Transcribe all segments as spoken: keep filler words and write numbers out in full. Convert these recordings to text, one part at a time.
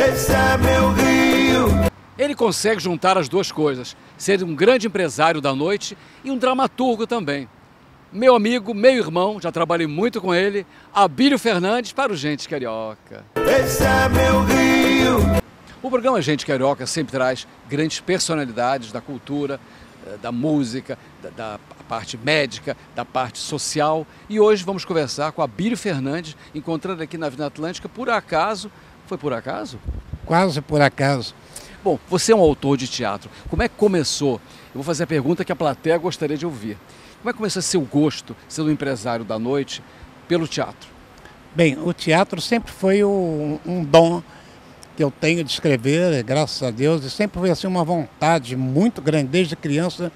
esse é meu Rio. Ele consegue juntar as duas coisas, ser um grande empresário da noite e um dramaturgo também. Meu amigo, meu irmão, já trabalhei muito com ele, Abílio Fernandes para o Gente Carioca. Esse é meu Rio. O programa Gente Carioca sempre traz grandes personalidades da cultura, da música, da, da parte médica, da parte social. E hoje vamos conversar com Abílio Fernandes, encontrando aqui na Avenida Atlântica, por acaso. Foi por acaso? Quase por acaso. Bom, você é um autor de teatro. Como é que começou? Eu vou fazer a pergunta que a plateia gostaria de ouvir. Como é que começou seu gosto, sendo um empresário da noite, pelo teatro? Bem, o teatro sempre foi um, um dom que eu tenho de escrever, graças a Deus, e sempre foi assim uma vontade muito grande, desde criança,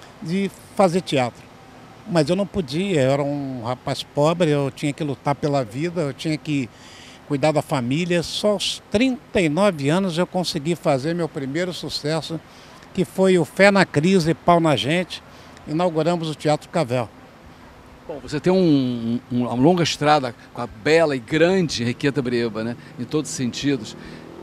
de fazer teatro. Mas eu não podia, eu era um rapaz pobre, eu tinha que lutar pela vida, eu tinha que cuidar da família. Só aos trinta e nove anos eu consegui fazer meu primeiro sucesso, que foi o Fé na Crise, Pau na Gente. Inauguramos o Teatro Cavell. Bom, você tem um, um, uma longa estrada com a bela e grande Henriqueta Brieba, né? Em todos os sentidos.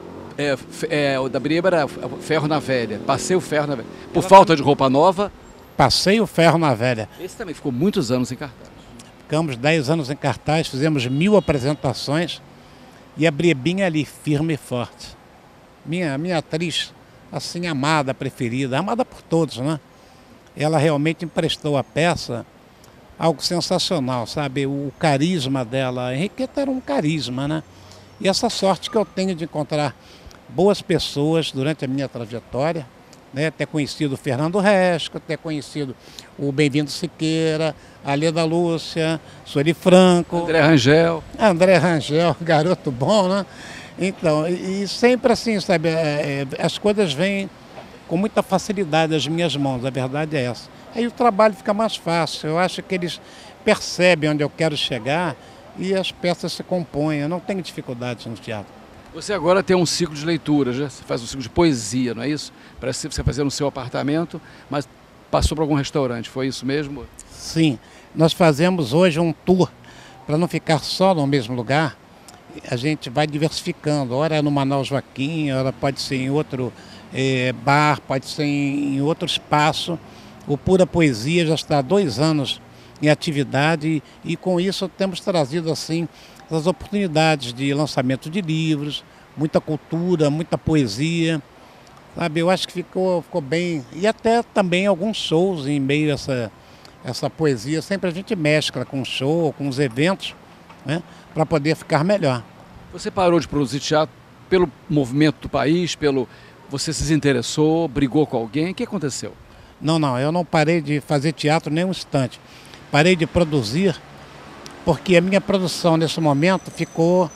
É, é, o da Brieba era Ferro na Velha, passei o Ferro na Velha. Por Ela falta de roupa nova... Passei o Ferro na Velha. Esse também ficou muitos anos em cartaz. Ficamos dez anos em cartaz, fizemos mil apresentações. E a Briebinha ali, firme e forte. Minha, minha atriz, assim, amada, preferida, amada por todos, né? Ela realmente emprestou à peça algo sensacional, sabe? O carisma dela. A Henriqueta era um carisma, né? E essa sorte que eu tenho de encontrar boas pessoas durante a minha trajetória, né? Ter conhecido o Fernando Resca, ter conhecido o Bem-vindo Siqueira, a Leda Lúcia, Sueli Franco. André Rangel. André Rangel, garoto bom, né? Então, e, e sempre assim, sabe? É, é, as coisas vêm com muita facilidade às minhas mãos, a verdade é essa. Aí o trabalho fica mais fácil, eu acho que eles percebem onde eu quero chegar e as peças se compõem, eu não tenho dificuldades no teatro. Você agora tem um ciclo de leitura, já? Você faz um ciclo de poesia, não é isso? Parece que você fazia no seu apartamento, mas passou para algum restaurante, foi isso mesmo? Sim, nós fazemos hoje um tour, para não ficar só no mesmo lugar, a gente vai diversificando, ora é no Manaus Joaquim, ora pode ser em outro é, bar, pode ser em outro espaço. O Pura Poesia já está há dois anos em atividade e, e com isso temos trazido assim as oportunidades de lançamento de livros, muita cultura, muita poesia, sabe? Eu acho que ficou, ficou bem, e até também alguns shows em meio a essa, essa poesia, sempre a gente mescla com show, com os eventos, né? Para poder ficar melhor. Você parou de produzir teatro pelo movimento do país, pelo você se desinteressou, brigou com alguém, o que aconteceu? Não, não, eu não parei de fazer teatro nem um instante. Parei de produzir porque a minha produção nesse momento ficou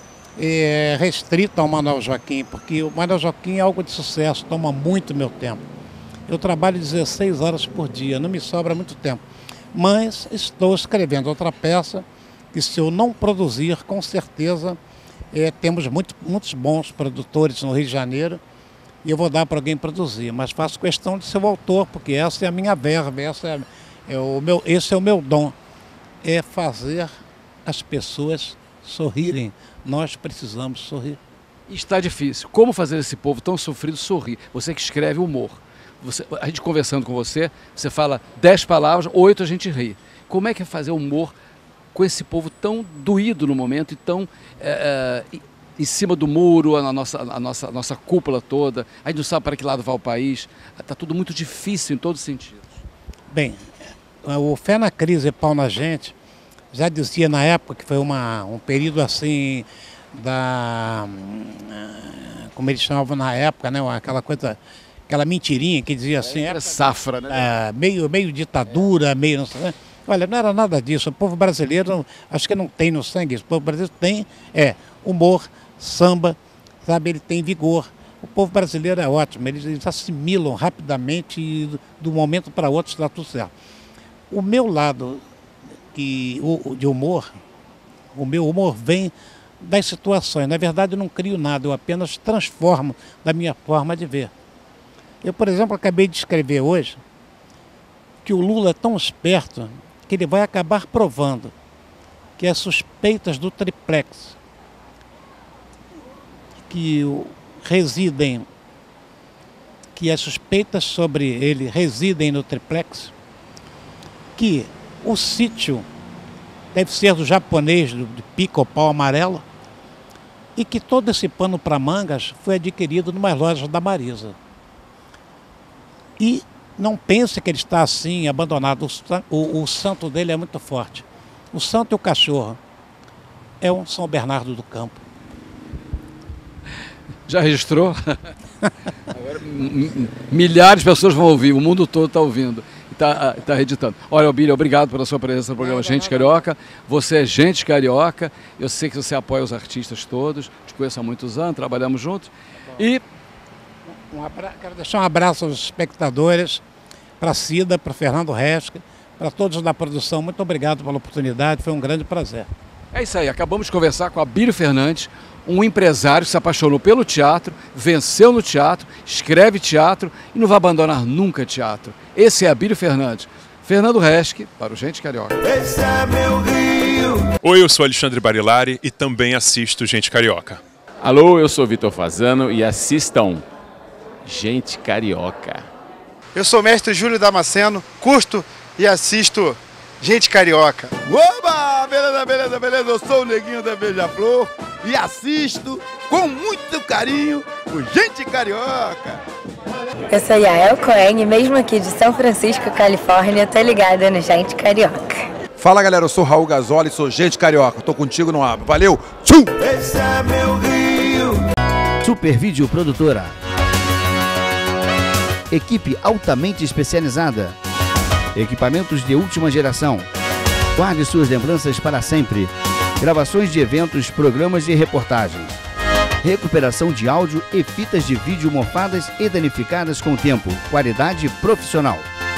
é, restrita ao Manaus Joaquim, porque o Manaus Joaquim é algo de sucesso, toma muito meu tempo. Eu trabalho dezesseis horas por dia, não me sobra muito tempo. Mas estou escrevendo outra peça que, se eu não produzir, com certeza é, temos muito, muitos bons produtores no Rio de Janeiro e eu vou dar para alguém produzir. Mas faço questão de ser o autor, porque essa é a minha verba, essa é, é o meu, esse é o meu dom, é fazer as pessoas sorrirem. Nós precisamos sorrir. Está difícil. Como fazer esse povo tão sofrido sorrir? Você que escreve humor. Você, a gente conversando com você, você fala dez palavras, oito a gente ri. Como é que é fazer humor com esse povo tão doído no momento e tão é, é, em cima do muro, a nossa, a, nossa, a nossa cúpula toda? A gente não sabe para que lado vai o país. Está tudo muito difícil em todos os sentidos. Bem, o Fé na Crise e Pau na Gente já dizia na época que foi uma, um período assim da, como eles chamavam na época, né, aquela coisa, aquela mentirinha que dizia assim, era safra, né? É, meio, meio ditadura, meio não sei, né? Olha, não era nada disso. O povo brasileiro, acho que não tem no sangue isso. O povo brasileiro tem é, humor, samba, sabe, ele tem vigor. O povo brasileiro é ótimo, eles, eles assimilam rapidamente e do, do momento para outro está tudo certo. O meu lado que, o, de humor, o meu humor vem das situações. Na verdade, eu não crio nada, eu apenas transformo da minha forma de ver. Eu, por exemplo, acabei de escrever hoje que o Lula é tão esperto que ele vai acabar provando que as suspeitas do triplex, que o, residem, que as suspeitas sobre ele residem no triplex, que o sítio deve ser do japonês, do, de pica ou pau amarelo, e que todo esse pano para mangas foi adquirido numa loja da Marisa. E não pense que ele está assim, abandonado. O, o, o santo dele é muito forte. O santo e o cachorro é um São Bernardo do Campo. Já registrou? Agora, milhares de pessoas vão ouvir, o mundo todo está ouvindo. Está tá editando. Olha, Albílio, obrigado pela sua presença no programa Gente Carioca. Você é gente carioca. Eu sei que você apoia os artistas todos. Te conheço há muitos anos, trabalhamos juntos. E um abra... quero deixar um abraço aos espectadores, para a Cida, para o Fernando Resca, para todos da produção. Muito obrigado pela oportunidade, foi um grande prazer. É isso aí, acabamos de conversar com Abílio Fernandes, um empresário que se apaixonou pelo teatro, venceu no teatro, escreve teatro e não vai abandonar nunca teatro. Esse é Abílio Fernandes. Fernando Resque, para o Gente Carioca. Esse é meu Rio. Oi, eu sou Alexandre Barilari e também assisto Gente Carioca. Alô, eu sou Vitor Fazano e assistam Gente Carioca. Eu sou o mestre Júlio Damasceno, curto e assisto Gente Carioca. Oba! Beleza, beleza, beleza. Eu sou o Neguinho da Beija-Flor e assisto com muito carinho o Gente Carioca. Eu sou Yael Cohen e mesmo aqui de São Francisco, Califórnia, tô ligada no Gente Carioca. Fala galera, eu sou Raul Gasoli, sou Gente Carioca, tô contigo no Abra. Valeu, tchum! Esse é meu Rio. Super Vídeo Produtora. Equipe altamente especializada. Equipamentos de última geração. Guarde suas lembranças para sempre. Gravações de eventos, programas de reportagens. Recuperação de áudio e fitas de vídeo mofadas e danificadas com o tempo. Qualidade profissional.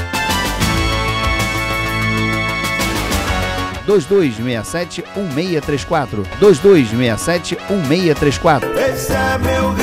dois dois seis sete, um seis três quatro. dois dois seis sete, um seis três quatro. Esse é meu Rio.